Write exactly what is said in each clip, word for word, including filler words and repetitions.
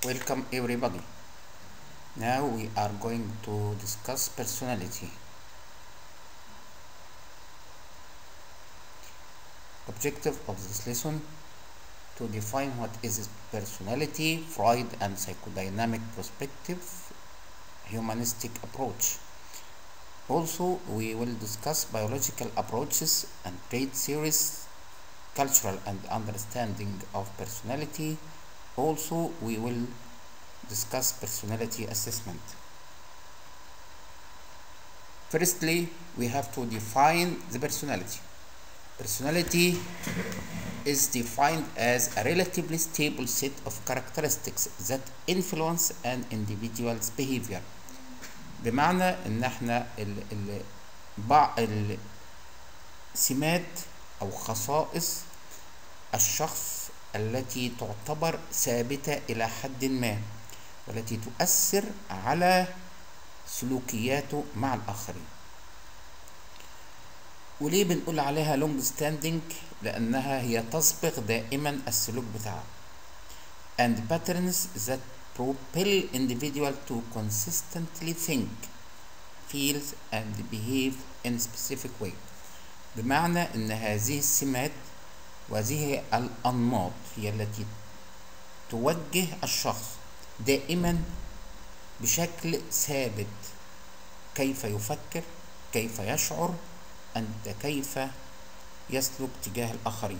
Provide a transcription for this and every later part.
Welcome everybody. Now we are going to discuss personality. Objective of this lesson to define what is personality, Freud and psychodynamic perspective, humanistic approach. Also, we will discuss biological approaches and trait theories, cultural and understanding of personality. Also, we will discuss personality assessment. Firstly, we have to define the personality. Personality is defined as a relatively stable set of characteristics that influence an individual's behavior. بمعنى ان احنا ال ال بعض السمات او خصائص الشخص التي تعتبر ثابتة الى حد ما والتي تؤثر على سلوكياته مع الاخرين. وليه بنقول عليها long standing؟ لانها هي تسبق دائما السلوك بتاعه. and patterns that propel individual to consistently think, feel and behave in specific way. بمعنى ان هذه السمات وهذه الانماط هي التي توجه الشخص دائما بشكل ثابت كيف يفكر، كيف يشعر، أنت كيف يسلك تجاه الآخرين.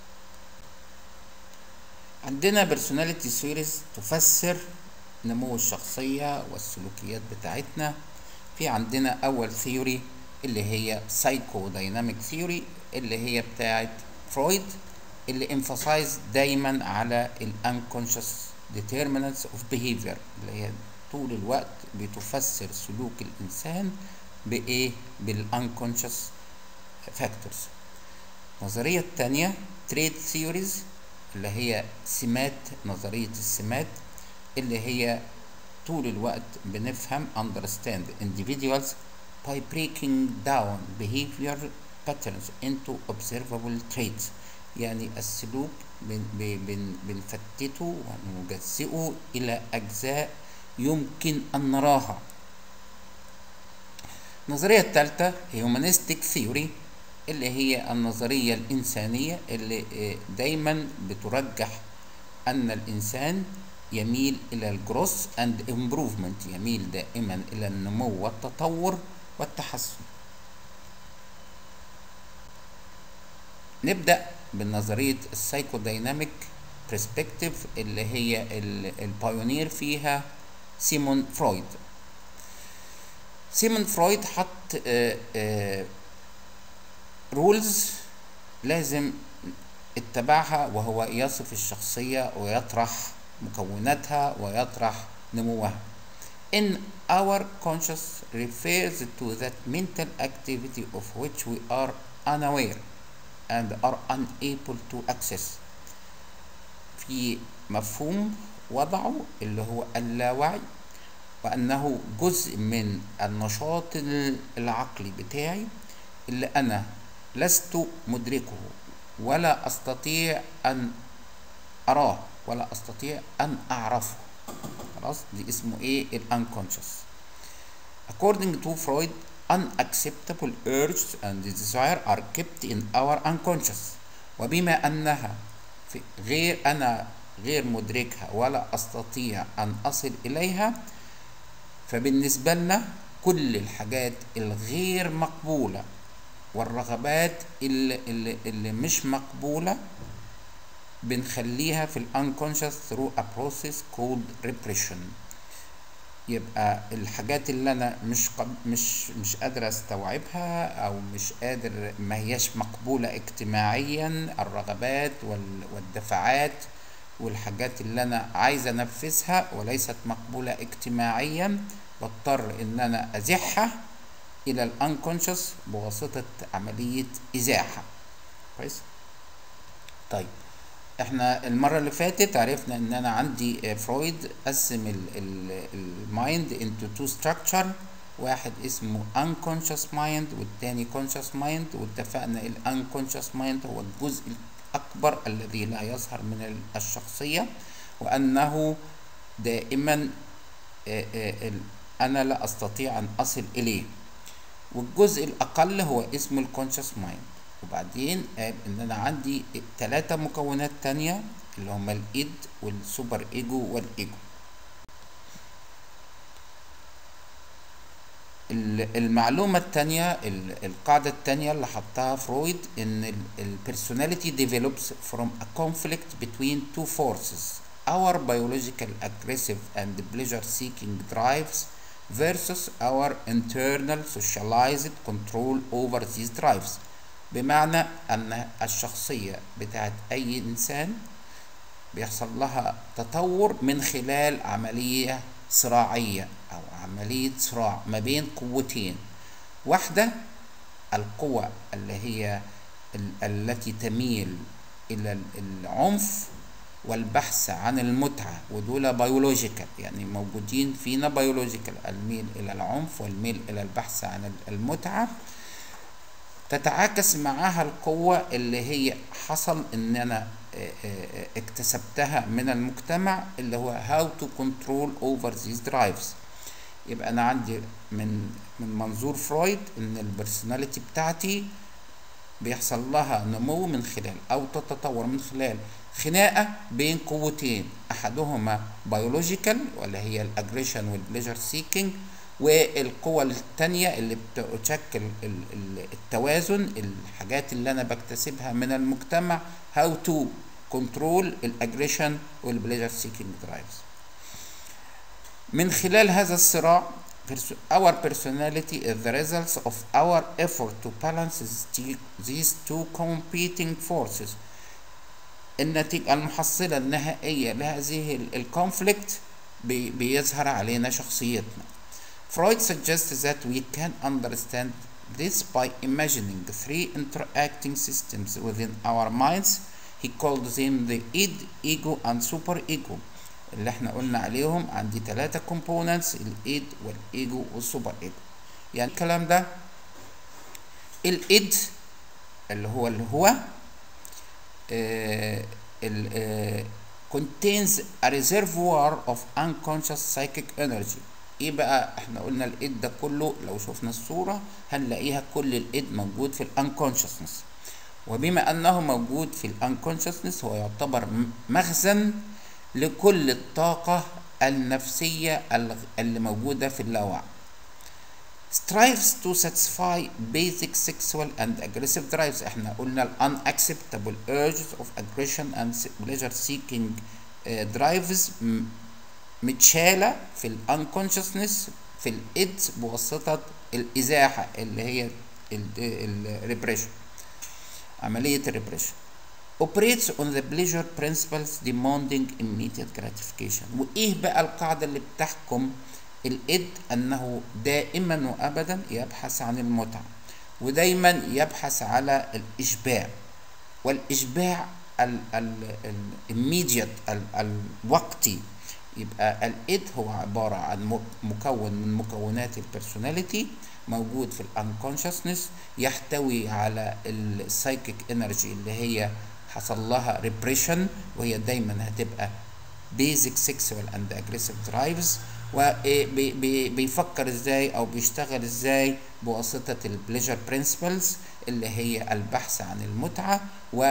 عندنا personality theories تفسر نمو الشخصية والسلوكيات بتاعتنا. في عندنا أول ثيوري اللي هي psychodynamic theory اللي هي بتاعت فرويد، اللي emphasize دايما على ال unconscious determinants of behavior، اللي هي طول الوقت بتفسر سلوك الإنسان بإيه؟ بال unconscious factors. النظرية الثانية trait theories اللي هي سمات، نظرية السمات اللي هي طول الوقت بنفهم understand individuals by breaking down behavior patterns into observable traits. يعني السلوك بن بن بنفتته ونجزئه إلى أجزاء يمكن أن نراها. النظرية الثالثة humanistic theory اللي هي النظرية الإنسانية اللي دايما بترجح أن الإنسان يميل إلى الجروث and improvement، يميل دائما إلى النمو والتطور والتحسن. نبدأ بالنظرية السايكوديناميك برسبكتيف اللي هي البايونير فيها سيمون فرويد. سيمون فرويد حط رولز لازم اتبعها وهو يصف الشخصية ويطرح مكوناتها ويطرح نموها. In our conscious refers to that mental activity of which we are unaware and are unable to access. في مفهوم وضعه اللي هو اللاوعي، وأنه جزء من النشاط العقلي بتاعي اللي أنا لست مدركه ولا أستطيع أن أراه ولا أستطيع أن أعرفه. خلاص، دي اسمه إيه؟ ال unconscious. According to Freud, unacceptable urges and desire are kept in our unconscious. وبما أنها في غير أنا غير مدركها ولا أستطيع أن أصل إليها، فبالنسبة لنا كل الحاجات الغير مقبولة والرغبات اللي, اللي, اللي مش مقبولة بنخليها في ال unconscious through a process called repression. يبقى الحاجات اللي أنا مش قب... مش مش قادر استوعبها أو مش قادر، ما هياش مقبولة اجتماعيا، الرغبات وال... والدفعات والحاجات اللي أنا عايز أنفذها وليست مقبولة اجتماعيا، بضطر إن أنا أزحها إلى ال unconscious بواسطة عملية إزاحة. كويس؟ طيب، احنا المرة اللي فاتت عرفنا ان انا عندي فرويد قسم المايند into two structure، واحد اسمه unconscious mind والتاني conscious mind، واتفقنا ال unconscious mind هو الجزء الأكبر الذي لا يظهر من الشخصية، وأنه دائما آه، آه، انا لا استطيع ان اصل اليه. والجزء الاقل هو اسمه الكونشس مايند. وبعدين قال ان انا عندي ثلاثة مكونات تانية اللي هما الايد والسوبر ايجو والايجو. المعلومة التانية، القاعدة التانية اللي حطها فرويد، ان البيرسوناليتي develops from a conflict between two forces: our biological aggressive and pleasure seeking drives versus our internal socialized control over these drives. بمعنى ان الشخصية بتاعت اي انسان بيحصل لها تطور من خلال عملية صراعية أو عملية صراع ما بين قوتين. واحدة القوة اللي هي ال التي تميل إلى العنف والبحث عن المتعة، ودول بيولوجيكال، يعني موجودين فينا بيولوجيكال، الميل إلى العنف والميل إلى البحث عن المتعة. تتعاكس معها القوة اللي هي حصل ان انا اكتسبتها من المجتمع، اللي هو how to control over these drives. يبقى انا عندي من من منظور فرويد ان البرسوناليتي بتاعتي بيحصل لها نمو من خلال او تتطور من خلال خناقة بين قوتين، احدهما بيولوجيكال واللي هي الاجريشن والبليجر سيكينج، والقوة التانية اللي بتشكل التوازن، الحاجات اللي انا بكتسبها من المجتمع how to control الاجريشن والبليجر سيكينج درايفز. من خلال هذا الصراع our personality is the results of our effort to balance these two competing forces. النتيجة المحصلة النهائية لهذه الكونفليكت بيظهر علينا شخصيتنا. Freud suggests that we can understand this by imagining three interacting systems within our minds. He called them the id, ego and super ego. اللي احنا قلنا عليهم عندي ثلاثة components: الايد والايجو والسوبر ايجو. يعني الكلام ده الايد اللي هو اللي هو آه ال آه contains a reservoir of unconscious psychic energy. ايه بقى؟ احنا قلنا الايد ده كله لو شفنا الصورة هنلاقيها كل الايد موجود في الانكونشسنس، وبما انه موجود في الانكونشسنس هو يعتبر مخزن لكل الطاقة النفسية اللي موجودة في اللاوعي. strives to satisfy basic sexual and aggressive drives. احنا قلنا ال unacceptable urges of aggression and pleasure seeking uh, drives متشالة في ال unconsciousness في الايد بواسطة الازاحة اللي هي ال repression، عملية الريبريشن. operates on the pleasure principles demanding immediate gratification. وايه بقى القاعدة اللي بتحكم الايد؟ انه دائما وابدا يبحث عن المتعة، ودايما يبحث على الاشباع، والاشباع immediate الوقتي. يبقى الايد هو عبارة عن مكون من مكونات البرسوناليتي موجود في الانكونشسنس، يحتوي على السايكيك انرجي اللي هي حصل لها ريبريشن، وهي دايما هتبقى بيزك سيكسوال اند اجريسيف درايفز. وبيفكر ازاي او بيشتغل ازاي بواسطة البليجر برينسبلز اللي هي البحث عن المتعة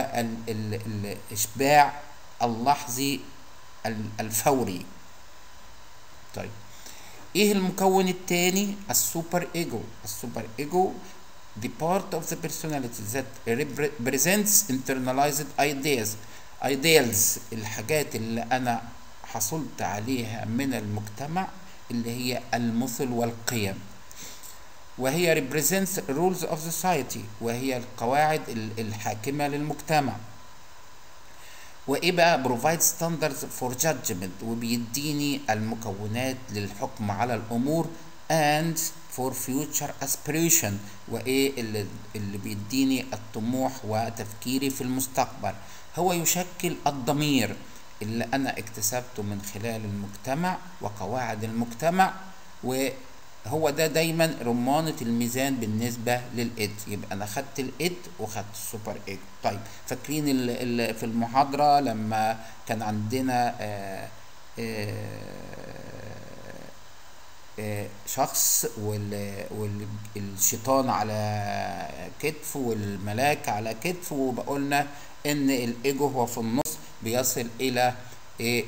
والاشباع اللحظي الفوري. طيب ايه المكون الثاني؟ السوبر ايجو. السوبر ايجو the part of the personality that represents internalized ideas ideals الحاجات اللي انا حصلت عليها من المجتمع اللي هي المثل والقيم، وهي represents rules of society وهي القواعد الحاكمة للمجتمع. وايه بقى؟ provide standards for judgment وبيديني المكونات للحكم على الامور and for future aspiration وايه اللي, اللي بيديني الطموح وتفكيري في المستقبل. هو يشكل الضمير اللي انا اكتسبته من خلال المجتمع وقواعد المجتمع، وهو ده دايما رمانة الميزان بالنسبة للإد. يبقى انا خدت الإد وخدت السوبر إيد. طيب فاكرين في المحاضرة لما كان عندنا شخص والشيطان على كتف والملاك على كتف، وبقولنا ان الايجو هو في النص بيصل الى ايه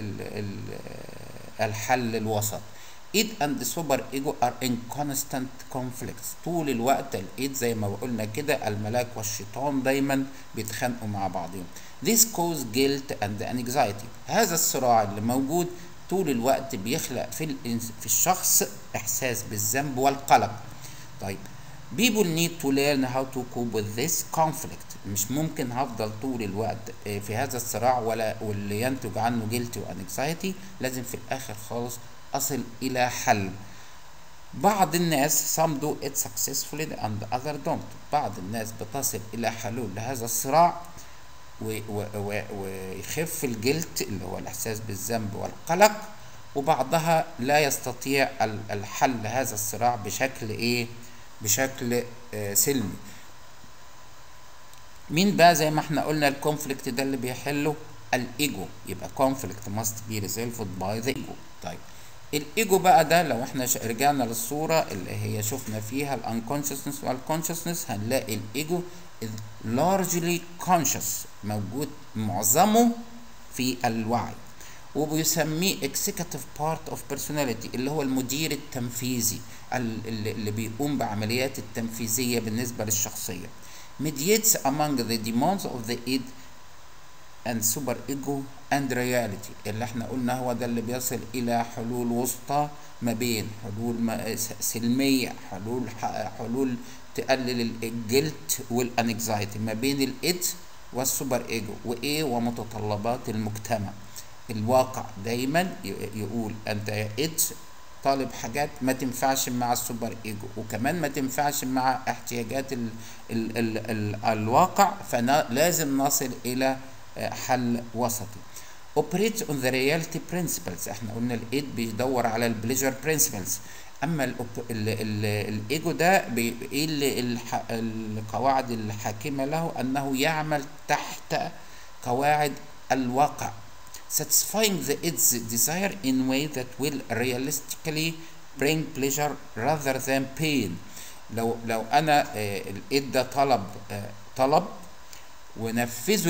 الحل الوسط. ايد اند سوبر ايجو ار ان كونستانت كونفليكتس، طول الوقت الايد زي ما قلنا كده الملاك والشيطان دايما بيتخانقوا مع بعضهم. This cause guilt and anxiety، هذا الصراع اللي موجود طول الوقت بيخلق في في الشخص احساس بالذنب والقلق. طيب people need to learn how to cope with this conflict، مش ممكن هفضل طول الوقت في هذا الصراع ولا واللي ينتج عنه guilt و anxiety، لازم في الاخر خالص اصل الى حل. بعض الناس some do it successfully and other don't، بعض الناس بتصل الى حلول لهذا الصراع ويخف الجلت اللي هو الاحساس بالذنب والقلق، وبعضها لا يستطيع الحل هذا الصراع بشكل ايه بشكل آه سلمي. مين بقى زي ما احنا قلنا الكونفليكت ده اللي بيحله؟ الايجو. يبقى conflict must be resolved by the ego. طيب الايجو بقى ده لو احنا رجعنا للصورة اللي هي شفنا فيها الانكونشسنس والكونشسنس، هنلاقي الايجو is largely conscious، موجود معظمه في الوعي، وبيسميه executive part of personality اللي هو المدير التنفيذي اللي بيقوم بعمليات التنفيذية بالنسبة للشخصية. mediates among the demands of the id and super ego and reality، اللي احنا قلنا هو ده اللي بيصل الى حلول وسطى ما بين حلول سلمية، حلول حلول تقلل الجلت والانكزايتي ما بين الإد والسوبر ايجو وايه ومتطلبات المجتمع. الواقع دايما يقول انت يا إد طالب حاجات ما تنفعش مع السوبر ايجو، وكمان ما تنفعش مع احتياجات ال ال ال ال الواقع، فلازم نصل الى حل وسطي. operate on the reality principles، احنا قلنا الإد بيدور على البليجر principles، اما الايجو ده ايه القواعد الحاكمه له؟ انه يعمل تحت قواعد الواقع. satisfying the id's desire in way that will realistically bring pleasure rather than pain. لو لو انا الايد ده طلب طلب ونفذه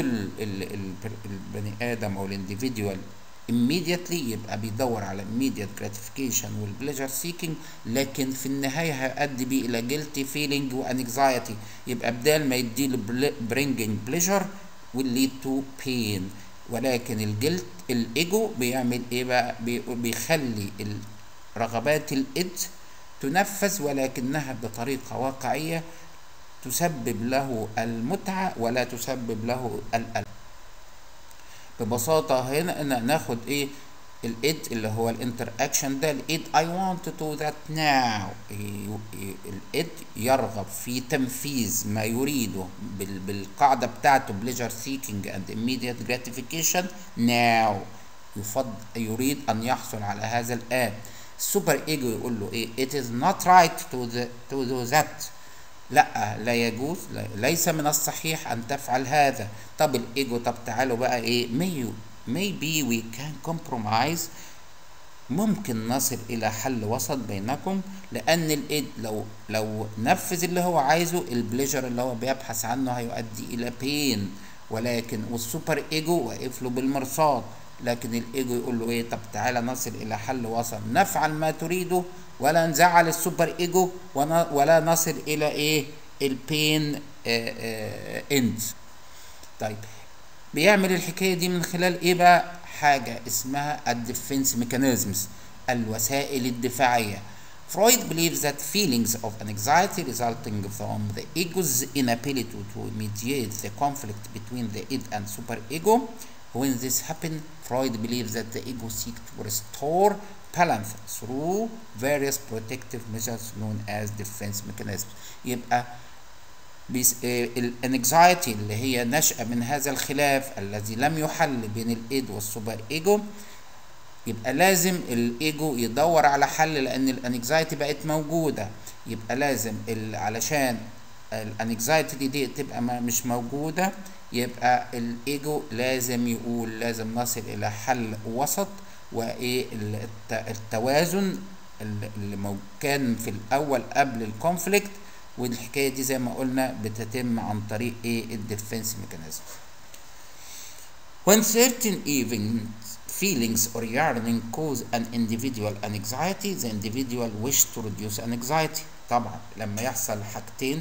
البني ادم او الانديفيديوال immediately، يبقى بيدور على immediate gratification والبليجر seeking، لكن في النهاية هيؤدي بيه إلى guilty feeling و anxiety، يبقى بدال ما يديله bringing pleasure will lead to pain. ولكن الجلت الإيجو بيعمل إيه بقى؟ بيخلي رغبات الإد تنفذ ولكنها بطريقة واقعية تسبب له المتعة ولا تسبب له الألم. ببساطة هنا ان ناخد ايه الإد اللي هو الانتر اكشن ده، الإد I want to do that now، الإد يرغب في تنفيذ ما يريده بالقاعدة بتاعته pleasure seeking and immediate gratification now، يفضل يريد ان يحصل على هذا الآن. السوبر ايجو يقول له ايه it is not right to, the, to do that، لا لا يجوز، ليس من الصحيح ان تفعل هذا. طب الايجو طب تعالوا بقى ايه may maybe we can compromise، ممكن نصل الى حل وسط بينكم، لان الايد لو لو نفذ اللي هو عايزه البليجر اللي هو بيبحث عنه هيؤدي الى بين، ولكن والسوبر ايجو واقف له بالمرصاد، لكن الايجو يقول له ايه طب تعالى نصل الى حل وسط، نفعل ما تريده ولا نزعل السوبر ايجو ولا نصل الى ايه البين اند. طيب بيعمل الحكايه دي من خلال ايه بقى؟ حاجه اسمها الديفنس ميكانيزمز، الوسائل الدفاعيه. Freud believes that feelings of anxiety resulting from the ego's inability to mediate the conflict between the id and superego. When this happens, Freud believes that the ego seeks to restore balance through various protective measures known as defense mechanisms. يبقى الانكزايتي اللي هي نشأة من هذا الخلاف الذي لم يحل بين الايد والسوبر ايجو، يبقى لازم الايجو يدور على حل، لان الانكزايتي بقت موجودة، يبقى لازم علشان الانكزايتي دي, دي تبقى مش موجودة، يبقى الايجو لازم يقول لازم نصل الى حل وسط وايه التوازن اللي كان في الاول قبل الكونفليكت. والحكايه دي زي ما قلنا بتتم عن طريق ايه الديفنس ميكانيزم. When certain events, feelings or yearning cause an individual anxiety, the individual wish to reduce an anxiety. طبعا لما يحصل حاجتين،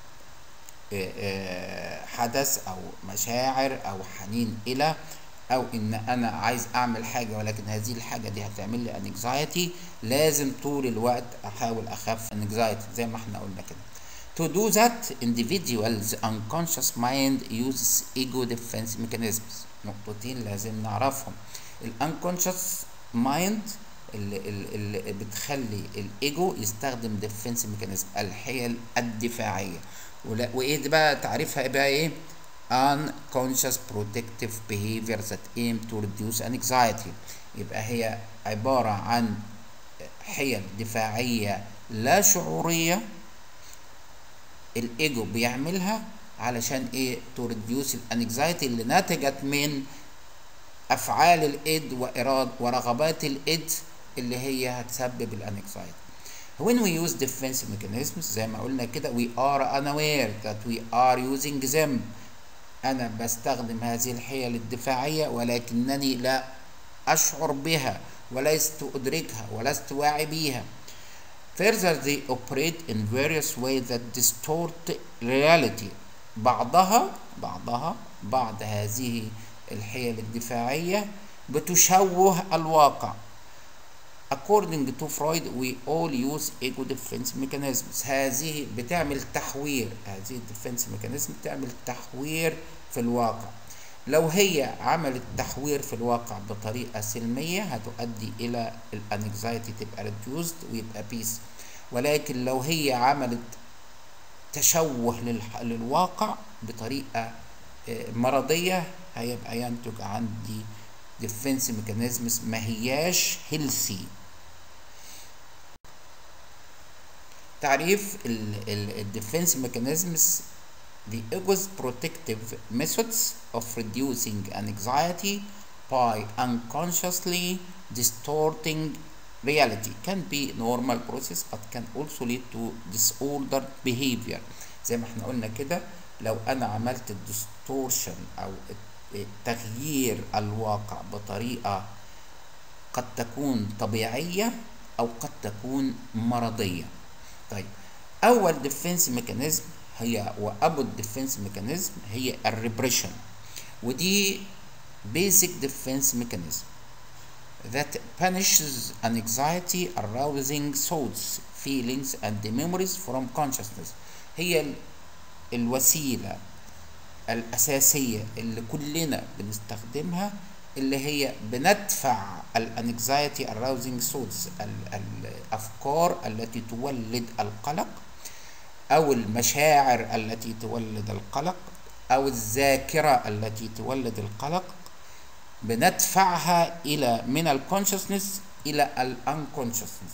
حدث او مشاعر او حنين الى، او ان انا عايز اعمل حاجه ولكن هذه الحاجه دي هتعمل لي انكزايتي، لازم طول الوقت احاول اخف انكزايتي زي ما احنا قلنا كده. To do that, individuals unconscious mind uses ego defense mechanisms. نقطتين لازم نعرفهم. ال unconscious mind اللي, اللي بتخلي الايجو يستخدم defense mechanism، الحيل الدفاعيه. وايه دي بقى تعريفها بقى ايه؟ unconscious protective behavior that aim to reduce anxiety. يبقى هي عباره عن حيل دفاعيه لا شعوريه الايجو بيعملها علشان ايه؟ تو ريديوس الانكزايتي اللي نتجت من افعال الايد واراد ورغبات الايد اللي هي هتسبب الانكزايتي. When we use defense mechanisms زي ما قلنا كده we are unaware that we are using them. انا بستخدم هذه الحيل الدفاعيه ولكنني لا اشعر بها ولست ادركها ولست واعي بيها. Further, they operate in various ways that distort reality. بعضها بعضها بعض هذه الحيل الدفاعية بتشوه الواقع. According to Freud, we all use ego defense mechanisms. هذه بتعمل تحوير، هذه defense mechanism بتعمل تحوير في الواقع. لو هي عملت تحوير في الواقع بطريقة سلمية هتؤدي إلى الانكزايتي تبقى reduced ويبقى بيس. ولكن لو هي عملت تشوه للواقع بطريقة مرضية هيبقى ينتج عندي defense mechanisms ما هياش healthy. تعريف ال defense mechanisms: the ego's protective methods of reducing anxiety by unconsciously distorting reality can be normal process but can also lead to disordered behavior. زي ما احنا قلنا كده، لو انا عملت distortion او تغيير الواقع بطريقة قد تكون طبيعية او قد تكون مرضية. طيب اول defense mechanism هي وابو الديفنس ميكانيزم هي الريبريشن، ودي basic defense mechanism that punishes anxiety arousing thoughts, feelings and memories from consciousness. هي الوسيلة الأساسية اللي كلنا بنستخدمها، اللي هي بندفع الانكزايتي arousing thoughts، الأفكار التي تولد القلق أو المشاعر التي تولد القلق أو الذاكرة التي تولد القلق، بندفعها إلى من الكونشسنس إلى الانكونشسنس.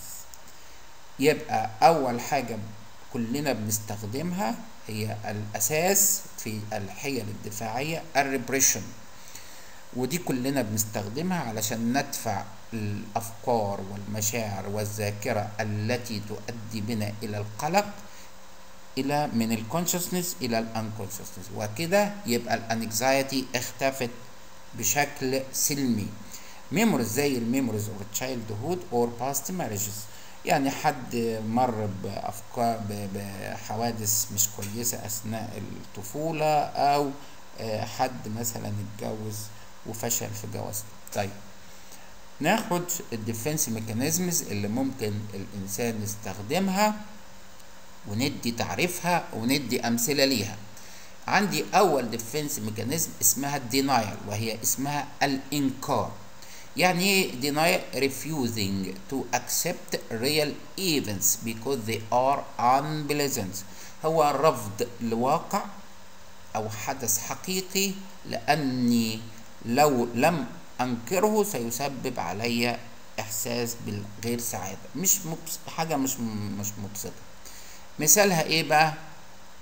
يبقى أول حاجة كلنا بنستخدمها هي الأساس في الحيل الدفاعية الريبريشن، ودي كلنا بنستخدمها علشان ندفع الأفكار والمشاعر والذاكرة التي تؤدي بنا إلى القلق الى من الكونشسنس الى الانكونشسنس، وكده يبقى الانكزايتي اختفت بشكل سلمي. ميموريز زي الميموريز اوف تشايلد هود اور باست ماريجز، يعني حد مر بافكار بحوادث مش كويسه اثناء الطفوله، او حد مثلا اتجوز وفشل في جوازته. طيب ناخد الديفنس ميكانيزمز اللي ممكن الانسان يستخدمها وندي تعريفها وندي امثله ليها. عندي اول ديفنس ميكانيزم اسمها الدينايل، وهي اسمها الانكار. يعني ايه دينايل؟ refusing to accept real events because they are unpleasant. هو رفض لواقع او حدث حقيقي لاني لو لم انكره سيسبب علي احساس بالغير سعاده، مش مبس... حاجه مش مش مبسطه. مثالها ايه بقى؟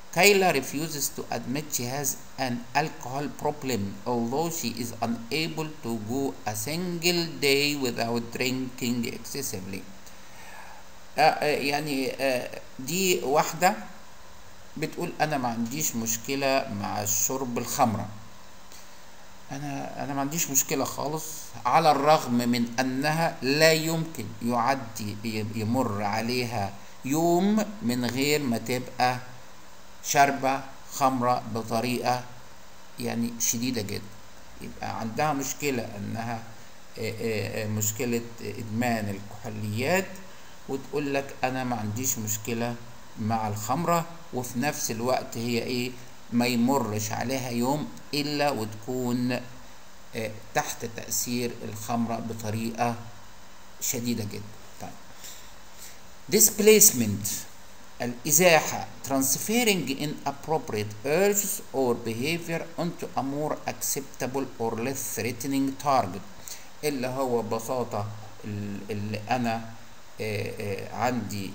Kayla refuses to admit she has an alcohol problem, although she is unable to go a single day without drinking excessively. آه آه يعني آه دي واحدة بتقول أنا ما عنديش مشكلة مع الشرب الخمرة، أنا أنا ما عنديش مشكلة خالص، على الرغم من أنها لا يمكن يعدي يمر عليها يوم من غير ما تبقى شاربة خمرة بطريقة يعني شديدة جدا. يبقى عندها مشكلة أنها مشكلة إدمان الكحوليات، وتقول لك أنا ما عنديش مشكلة مع الخمرة، وفي نفس الوقت هي إيه ما يمرش عليها يوم إلا وتكون تحت تأثير الخمرة بطريقة شديدة جدا. طيب displacement الإزاحة transferring inappropriate urges or behavior onto a more acceptable or less threatening target، اللي هو ببساطة اللي أنا آآ آآ عندي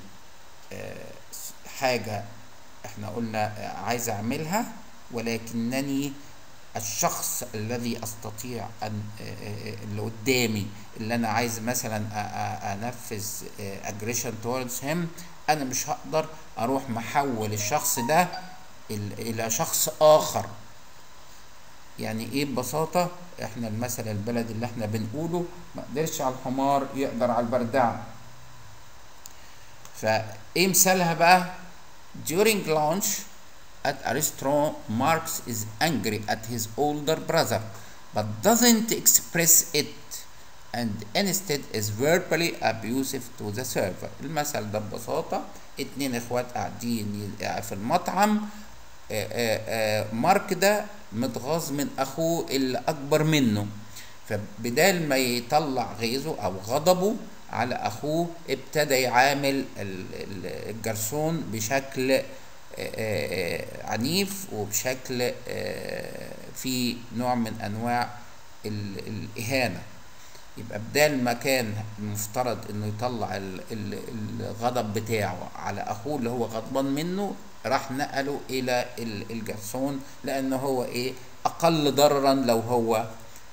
حاجة احنا قلنا عايز أعملها، ولكنني الشخص الذي أستطيع أن اللي قدامي اللي أنا عايز مثلا أنفذ aggression towards him، أنا مش هقدر أروح محول الشخص ده إلى شخص آخر. يعني إيه ببساطة؟ إحنا المثل البلد اللي إحنا بنقوله ما قدرش على الحمار يقدر على البردعة. فإيه مثالها بقى؟ during lunch at a restaurant, Marx is angry at his older brother but doesn't express it and instead is verbally abusive to the server. المثل ده ببساطة اتنين اخوات قاعدين في المطعم، آآ آآ مارك ده متغاظ من اخوه اللي اكبر منه، فبدال ما يطلع غيظه او غضبه على اخوه ابتدى يعامل الجرسون بشكل عنيف وبشكل في نوع من انواع الاهانه. يبقى بدال ما كان المفترض انه يطلع الغضب بتاعه على اخوه اللي هو غضبان منه، راح نقله الى الجرسون لانه هو ايه اقل ضررا لو هو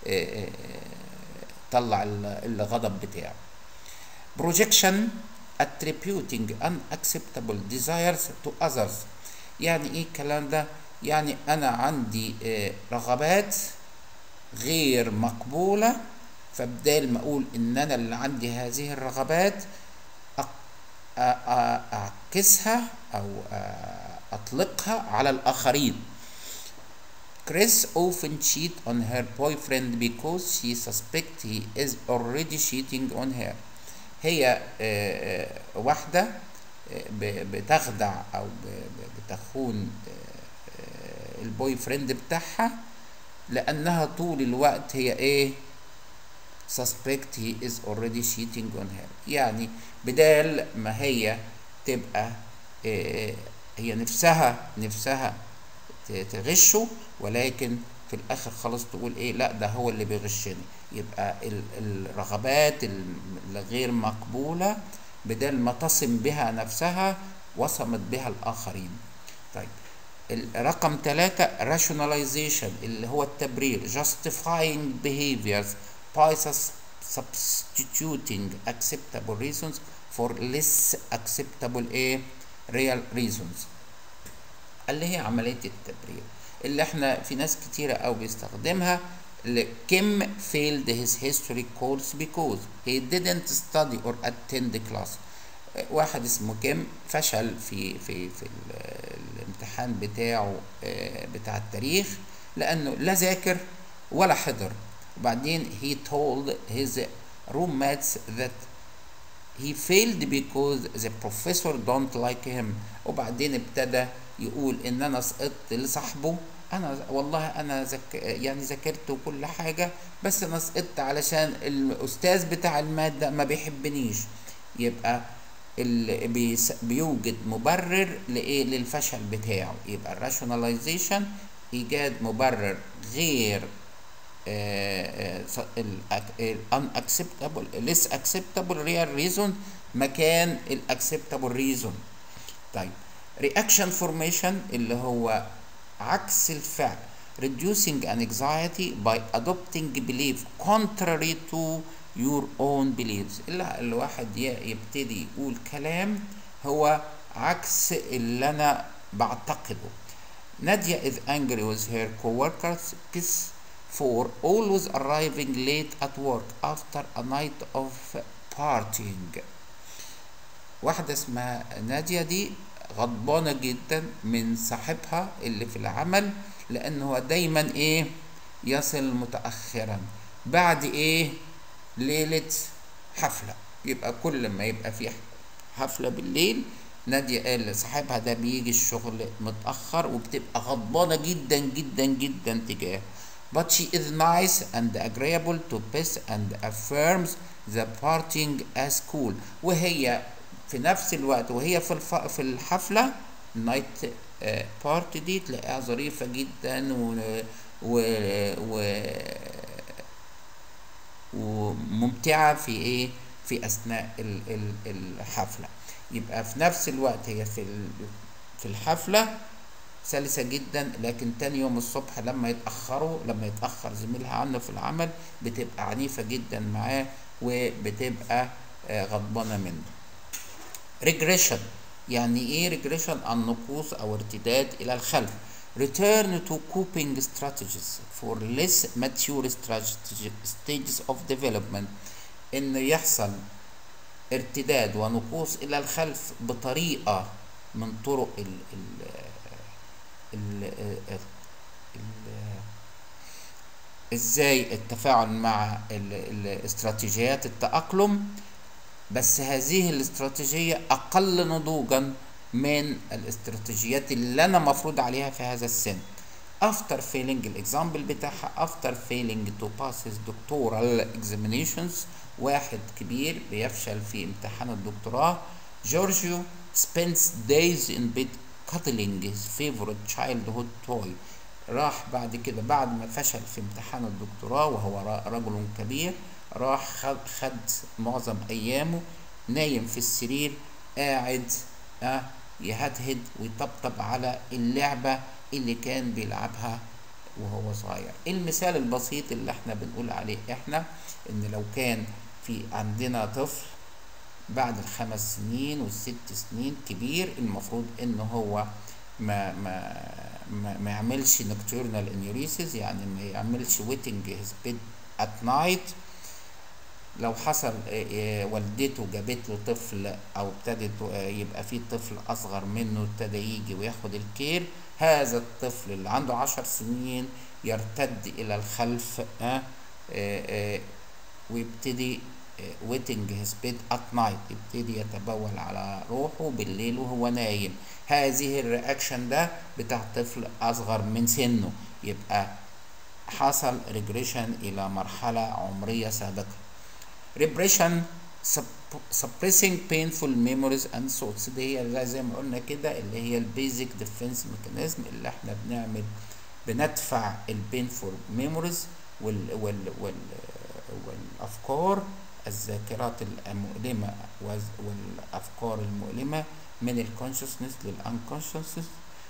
طلع الغضب بتاعه. projection attributing unacceptable desires to others. يعني ايه الكلام ده؟ يعني انا عندي رغبات غير مقبولة، فبدال ما اقول ان انا اللي عندي هذه الرغبات اعكسها او اطلقها على الاخرين. Chris often cheat on her boyfriend because she suspects he is already cheating on her. هي واحدة بتخدع او بتخون البوي فريند بتاعها لانها طول الوقت هي ايه suspect he is already cheating on her. يعني بدال ما هي تبقى هي نفسها نفسها تغشه، ولكن في الاخر خلاص تقول ايه لا ده هو اللي بيغشني. يبقى الرغبات الغير مقبولة بدل ما تصم بها نفسها وصمت بها الآخرين. طيب الرقم ثلاثة rationalization اللي هو التبرير justifying behaviors by substituting acceptable reasons for less acceptable ايه real reasons، اللي هي عملية التبرير اللي احنا في ناس كتيرة او بيستخدمها. Kim failed his history course because he didn't study or attend class. واحد اسمه كيم فشل في في في الامتحان بتاعه بتاع التاريخ لانه لا ذاكر ولا حضر. وبعدين he told his roommates that he failed because the professor don't like him. وبعدين ابتدى يقول ان انا سقطت لصاحبه، انا والله انا زك يعني ذاكرت وكل حاجه بس انا سقطت علشان الاستاذ بتاع الماده ما بيحبنيش. يبقى اللي بيوجد مبرر لايه للفشل بتاعه. يبقى الراشوناليزيشن ايجاد مبرر غير unacceptable less acceptable real reason مكان الاكسبتابل reason. طيب reaction formation اللي هو عكس الفعل reducing an anxiety by adopting belief contrary to your own beliefs. اللي الواحد يبتدي يقول كلام هو عكس اللي انا بعتقده. Nadia is angry with her coworkers for always arriving late at work after a night of partying. واحدة اسمها نادية دي غضبانة جدا من صاحبها اللي في العمل لأنه هو دايما ايه يصل متأخرا بعد ايه ليلة حفلة. يبقى كل ما يبقى في حفلة بالليل نادية قال لصاحبها ده بيجي الشغل متأخر وبتبقى غضبانة جدا جدا جدا تجاهه. But she is nice and agreeable to Bess and affirms the partying as cool. وهي في نفس الوقت وهي في الف... في الحفلة النايت بارتي دي تلاقيها ظريفة جدا و... و... و... وممتعة في ايه في اثناء ال... ال... الحفلة. يبقى في نفس الوقت هي في ال... في الحفلة سلسة جدا، لكن تاني يوم الصبح لما يتأخروا لما يتأخر زميلها عنه في العمل بتبقى عنيفة جدا معاه وبتبقى غضبانة منه. regression يعني ايه regression؟ النقوص او ارتداد الى الخلف. return to coping strategies for less mature stages of development. ان يحصل ارتداد ونقوص الى الخلف بطريقة من طرق ال ال ال ال ازاي التفاعل مع استراتيجيات التأقلم، بس هذه الاستراتيجية أقل نضوجا من الاستراتيجيات اللي أنا مفروض عليها في هذا السن. after failing الإكزامبل بتاعها after failing to pass his doctoral examinations. واحد كبير بيفشل في امتحان الدكتوراه. جورجيو spends days in bed cuddling his favorite childhood toy. راح بعد كده بعد ما فشل في امتحان الدكتوراه وهو رجل كبير راح خد, خد معظم ايامه نايم في السرير قاعد اه يهدهد ويطبطب على اللعبة اللي كان بيلعبها وهو صغير. المثال البسيط اللي احنا بنقول عليه احنا ان لو كان في عندنا طفل بعد الخمس سنين والست سنين كبير المفروض ان هو ما ما ما, ما يعملش nocturnal enuresis، يعني ما يعملش wetting his bed at night. لو حصل والدته جابت له طفل او ابتدت يبقى في طفل اصغر منه ابتدى يجي وياخد الكير، هذا الطفل اللي عنده عشر سنين يرتد الى الخلف اه اه ويبتدي wetting his bed at night، يبتدي يتبول على روحه بالليل وهو نايم. هذه الرياكشن ده بتاع طفل اصغر من سنه، يبقى حصل ريجريشن الى مرحلة عمرية سابقة. repression suppressing painful memories and thoughts. دي هي زي ما قلنا كده اللي هي البيزك ديفنس ميكانيزم اللي احنا بنعمل بندفع البينفول ميموريز وال وال وال والافكار الذاكرات المؤلمة والافكار المؤلمة من الكونشسنس للانكونشسنس.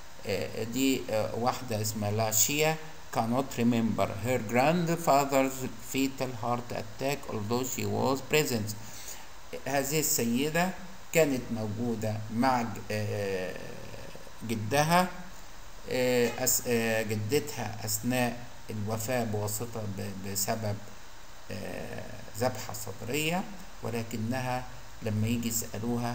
دي واحدة اسمها لاشيا cannot remember her grandfather's fatal heart attack although she was present. هذه السيدة كانت موجودة مع جدها جدتها أثناء الوفاة بواسطة بسبب ذبحة صدرية، ولكنها لما يجي يسألوها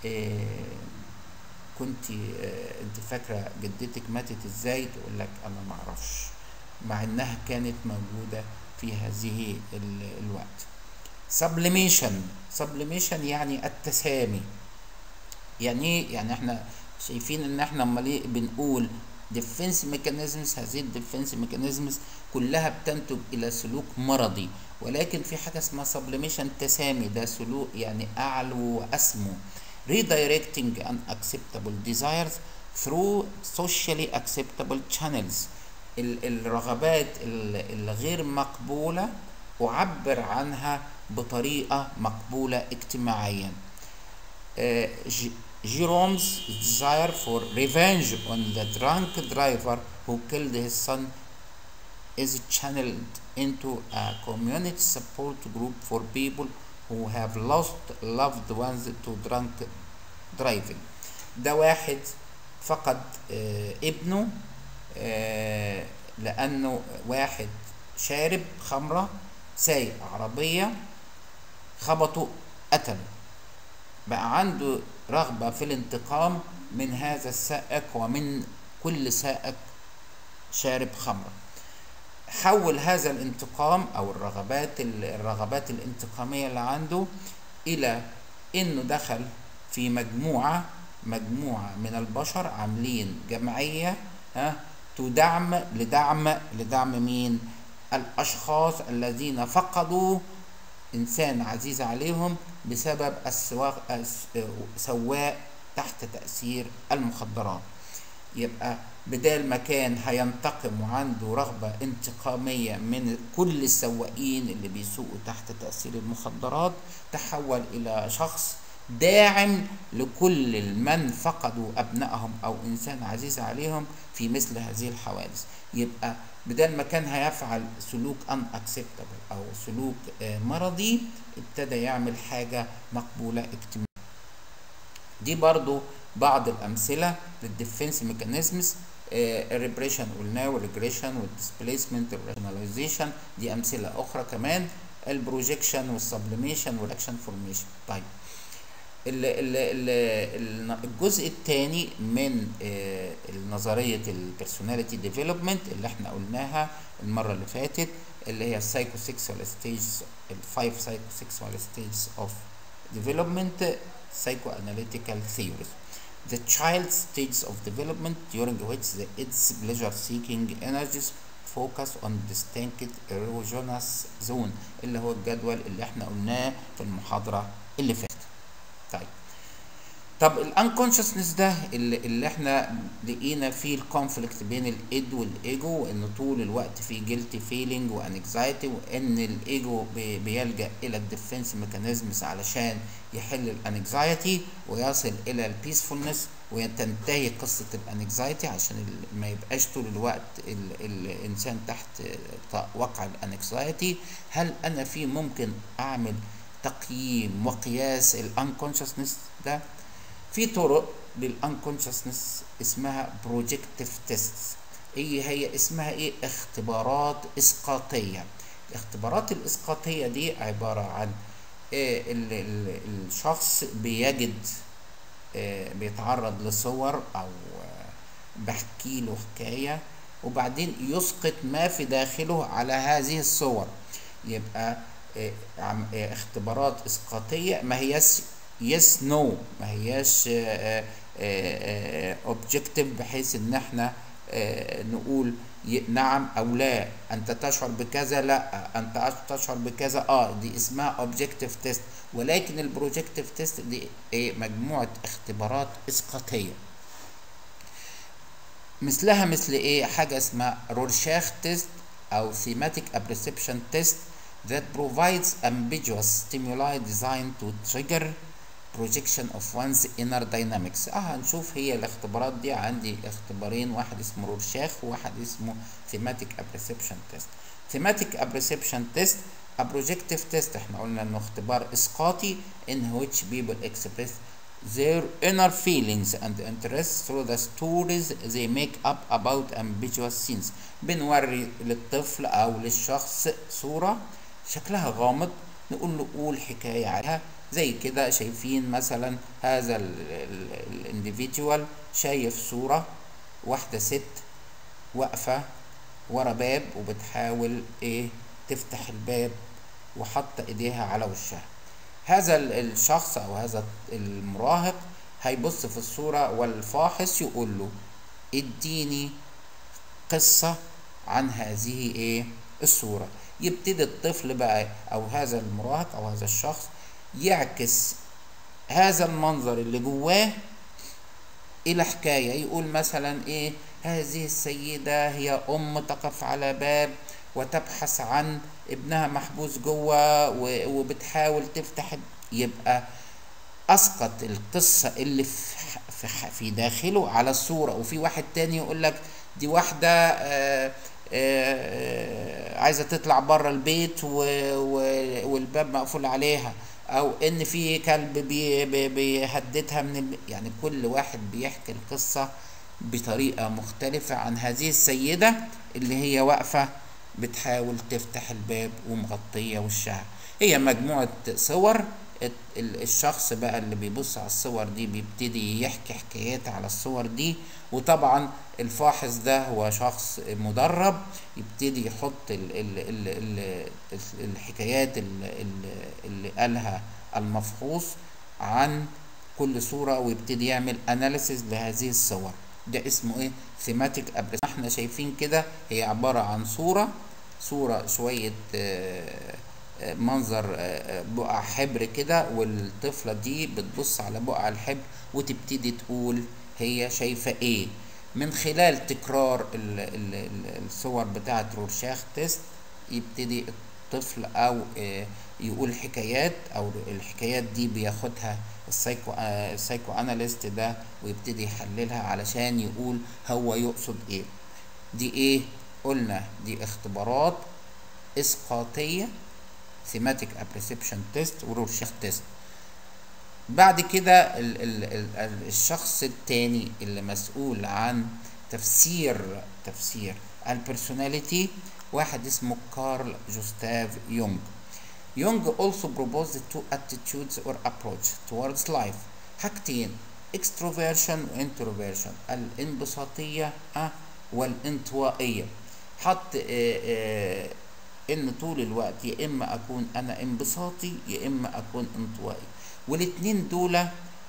كنت انت فاكرة جدتك ماتت ازاي؟ تقول لك انا معرفش، مع انها كانت موجودة في هذه الوقت. sublimation sublimation يعني التسامي. يعني ايه؟ يعني احنا شايفين ان احنا امال بنقول defense mechanisms. هذه الديفنس mechanisms كلها بتنتج الى سلوك مرضي، ولكن في حاجة اسمها sublimation تسامي، ده سلوك يعني اعلو واسمو. redirecting unacceptable desires through socially acceptable channels. الرغبات الغير مقبولة أعبر عنها بطريقة مقبولة اجتماعيا. Jerome's desire for revenge on the drunk driver who killed his son is channeled into a community support group for people who have lost loved ones to drunk driving. ده واحد فقد آه ابنه آه لأنه واحد شارب خمرة سايق عربية خبطه قتله، بقى عنده رغبة في الانتقام من هذا السائق ومن كل سائق شارب خمرة. حول هذا الانتقام او الرغبات الرغبات الانتقامية اللي عنده الى انه دخل في مجموعة مجموعة من البشر عاملين جمعية ها تدعم لدعم لدعم مين؟ الاشخاص الذين فقدوا انسان عزيز عليهم بسبب السواق سواق تحت تأثير المخدرات. يبقى بدال ما كان هينتقم وعنده رغبة انتقامية من كل السواقين اللي بيسوقوا تحت تأثير المخدرات، تحول إلى شخص داعم لكل من فقدوا أبنائهم أو إنسان عزيز عليهم في مثل هذه الحوادث. يبقى بدل ما كان هيفعل سلوك unacceptable أو سلوك مرضي، ابتدى يعمل حاجة مقبولة اجتماعيا. دي برضو بعض الأمثلة للديفنس ميكانيزمز. الريبريشن قلناه، والريجريشن والديسبليسمنت والراشناليزيشن دي أمثلة أخرى كمان. البروجيكشن والسبليميشن والأكشن فورميشن. طيب ال ال ال الجزء الثاني من نظرية البيرسوناليتي ديفلوبمنت اللي احنا قلناها المرة اللي فاتت، اللي هي السايكو سيكسوال ستيجز، الفايف سايكو سيكسوال ستيجز اوف ديفلوبمنت psychoanalytical theories. The child's stages of development during which the, its pleasure-seeking energies focus on distinct erogenous zone، اللي هو الجدول اللي احنا قلناه في المحاضرة اللي فاتت. طيب طب الانكونشسنس ده اللي, اللي احنا لقينا فيه الكونفليكت بين الايد والايجو، وان طول الوقت فيه جيلتي فيلينج وانكزايتي، وان الايجو بي بيلجأ الى الديفنس ميكانيزمز علشان يحل الانكزايتي ويصل الى البيسفولنس وتنتهي قصه الانكزايتي عشان ما يبقاش طول الوقت ال الانسان تحت وقع الانكزايتي. هل انا في ممكن اعمل تقييم وقياس الانكونشسنس ده؟ في طرق للانكونشسنس اسمها بروجكتيف تيست. ايه هي اسمها ايه؟ اختبارات اسقاطيه. الاختبارات الاسقاطيه دي عباره عن إيه؟ ال ال الشخص بيجد إيه؟ بيتعرض لصور او بحكي له حكايه وبعدين يسقط ما في داخله على هذه الصور. يبقى إيه؟ إيه؟ اختبارات اسقاطيه ما هيش يس نو، ما هياش اوبجكتيف بحيث ان احنا نقول نعم او لا، انت تشعر بكذا، لا انت تشعر بكذا، اه دي اسمها اوبجكتيف تيست. ولكن البروجكتيف تيست دي ايه؟ مجموعه اختبارات اسقاطيه. مثلها مثل ايه؟ حاجه اسمها رورشاخ تيست او ثيماتيك ابرسبشن تيست that provides ambiguous stimuli designed to trigger projection of one's inner dynamics. اه هنشوف هي الاختبارات دي. عندي اختبارين، واحد اسمه رورشاخ وواحد اسمه thematic apperception test. thematic apperception test a projective test احنا قلنا انه اختبار اسقاطي in which people express their inner feelings and interests through the stories they make up about ambiguous scenes. بنوري للطفل او للشخص صورة شكلها غامض، نقول له قول حكاية عليها. زي كده شايفين مثلا هذا الانديفيديوال شايف صورة واحدة ست واقفة ورا باب وبتحاول ايه تفتح الباب وحط ايديها على وشها. هذا الشخص او هذا المراهق هيبص في الصورة والفاحص يقول له اديني قصة عن هذه ايه الصورة. يبتدي الطفل بقى او هذا المراهق او هذا الشخص يعكس هذا المنظر اللي جواه الى حكاية. يقول مثلا ايه؟ هذه السيدة هي ام تقف على باب وتبحث عن ابنها محبوس جوه وبتحاول تفتح. يبقى اسقط القصة اللي في في, في داخله على الصورة. وفي واحد تاني يقول لك دي واحدة آآ آآ عايزة تطلع بره البيت والباب مقفول عليها، او ان في كلب بي بي بيهددها من الب... يعني كل واحد بيحكي القصة بطريقة مختلفة عن هذه السيدة اللي هي واقفة بتحاول تفتح الباب ومغطية وشها. هي مجموعة صور. الشخص بقى اللي بيبص على الصور دي بيبتدي يحكي حكايات على الصور دي، وطبعا الفاحص ده هو شخص مدرب، يبتدي يحط ال ال ال ال الحكايات اللي قالها المفحوص عن كل صورة، ويبتدي يعمل اناليسيز لهذه الصور. ده اسمه ايه؟ ثيماتيك ابريسيشن. احنا شايفين كده هي عبارة عن صورة صورة شوية آه منظر بقع حبر كده، والطفلة دي بتبص على بقع الحبر وتبتدي تقول هي شايفة ايه من خلال تكرار ال ال الصور بتاعة رورشاخ تيست. يبتدي الطفل او يقول حكايات، او الحكايات دي بياخدها السايكو السايكو اناليست ده ويبتدي يحللها علشان يقول هو يقصد ايه. دي ايه؟ قلنا دي اختبارات اسقاطية، ثيماتيك ابريسبشن تيست ورورشاخ تيست. بعد كده ال ال ال الشخص التاني اللي مسؤول عن تفسير تفسير البرسوناليتي واحد اسمه كارل جوستاف يونغ. يونغ also proposed two attitudes or approach towards life، حاجتين extroversion و introversion، الانبساطية والانطوائية. حط اه اه ان طول الوقت يا اما اكون انا انبساطي يا اما اكون انطوائي، والاتنين دول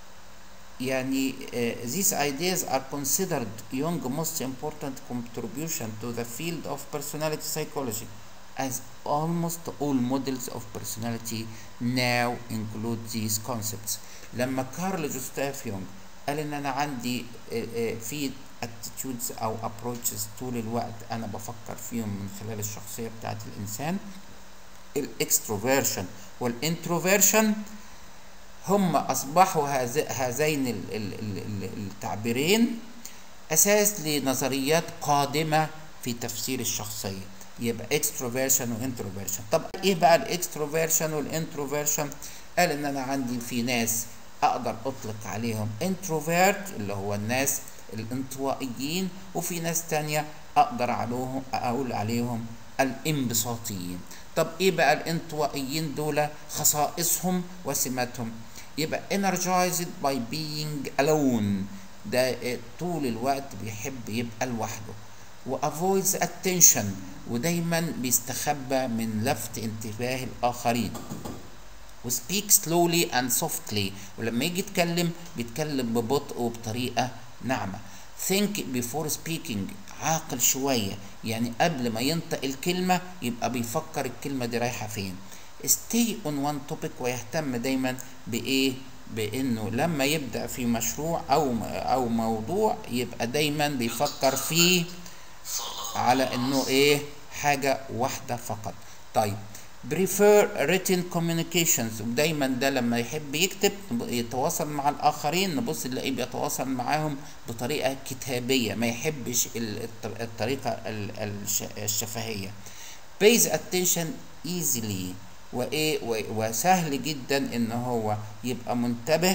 يعني uh, these ideas are considered Jung's most important contribution to the field of personality psychology, as almost all models of personality now include these concepts. لما كارل جوستاف يونغ قال ان انا عندي uh, uh, في attitudes او approaches طول الوقت انا بفكر فيهم من خلال الشخصية بتاعت الانسان، الاكستروفيرشن والانتروفيرشن، هم اصبحوا هذين التعبيرين اساس لنظريات قادمة في تفسير الشخصية. يبقى اكستروفيرشن وانتروفيرشن. طب ايه بقى الاكستروفيرشن والانتروفيرشن؟ قال ان انا عندي في ناس اقدر اطلق عليهم انتروفيرت اللي هو الناس الانطوائيين، وفي ناس تانية اقدر عليهم اقول عليهم الانبساطيين. طب ايه بقى الانطوائيين دول؟ خصائصهم وسماتهم. يبقى energized by being alone، ده طول الوقت بيحب يبقى لوحده، و avoids attention، ودايما بيستخبى من لفت انتباه الاخرين، و speak slowly and softly، ولما يجي يتكلم بيتكلم ببطء وبطريقة ناعمة. think before speaking، عاقل شوية، يعني قبل ما ينطق الكلمة يبقى بيفكر الكلمة دي رايحة فين. stay on one topic، ويهتم دايما بإيه؟ بإنه لما يبدأ في مشروع أو أو موضوع يبقى دايما بيفكر فيه على إنه إيه؟ حاجة واحدة فقط. طيب prefer written communications، ودايما ده لما يحب يكتب يتواصل مع الآخرين نبص نلاقيه بيتواصل معاهم بطريقة كتابية، ما يحبش الطريقة الشفهية. pays attention easily، وإيه وسهل جدا إن هو يبقى منتبه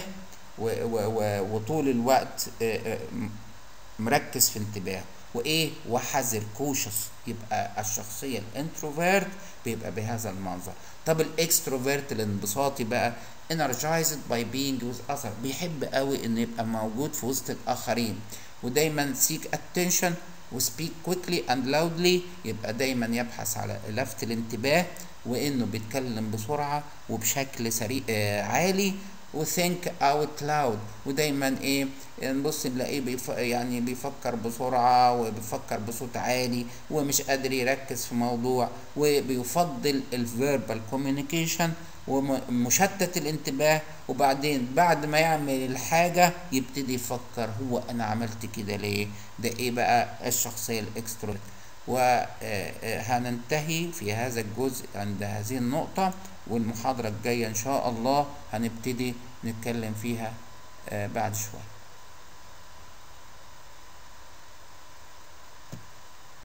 وطول الوقت مركز في انتباهه، وايه وحذر كوشس. يبقى الشخصيه الانتروفيرت بيبقى بهذا المنظر. طب الاكستروفيرت الانبساطي بقى energized by being with others، بيحب قوي انه يبقى موجود في وسط الاخرين، ودايما seek attention و speak quickly and loudly، يبقى دايما يبحث على لفت الانتباه وانه بيتكلم بسرعه وبشكل سريع آه عالي، وثينك اوت لاود، ودايما ايه نبص نلاقيه بيف... يعني بيفكر بسرعه وبيفكر بصوت عالي ومش قادر يركز في موضوع، وبيفضل الفيربال كوميونيكيشن ومشتت الانتباه، وبعدين بعد ما يعمل الحاجه يبتدي يفكر هو انا عملت كده ليه؟ ده ايه بقى الشخصيه الاكستروفيرت. وهننتهي في هذا الجزء عند هذه النقطة، والمحاضرة الجاية إن شاء الله هنبتدي نتكلم فيها بعد شوية.